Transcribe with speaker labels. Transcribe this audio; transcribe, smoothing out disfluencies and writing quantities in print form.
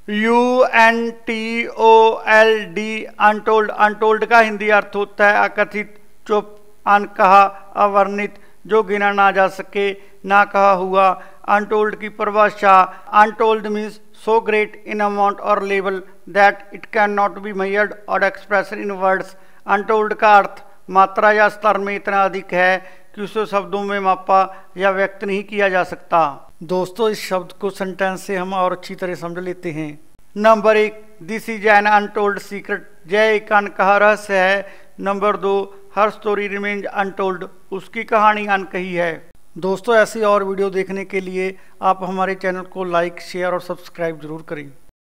Speaker 1: UNTOLD untold. Untold का हिंदी अर्थ होता है अकथित, चुप, अनकहा, अवर्णित, जो गिना ना जा सके, ना कहा हुआ। अनटोल्ड की परिभाषा, untold means so great in amount or level that it cannot be measured or expressed in words। Untold का अर्थ मात्रा या स्तर में इतना अधिक है कि उसे शब्दों में मापा या व्यक्त नहीं किया जा सकता। दोस्तों, इस शब्द को सेंटेंस से हम और अच्छी तरह समझ लेते हैं। Number 1, this is an untold secret. यह एक अनकहा रहस्य है। नंबर 2, हर स्टोरी रिमेन्स अनटोल्ड। उसकी कहानी अनकही है। दोस्तों, ऐसी और वीडियो देखने के लिए आप हमारे चैनल को लाइक, शेयर और सब्सक्राइब जरूर करें।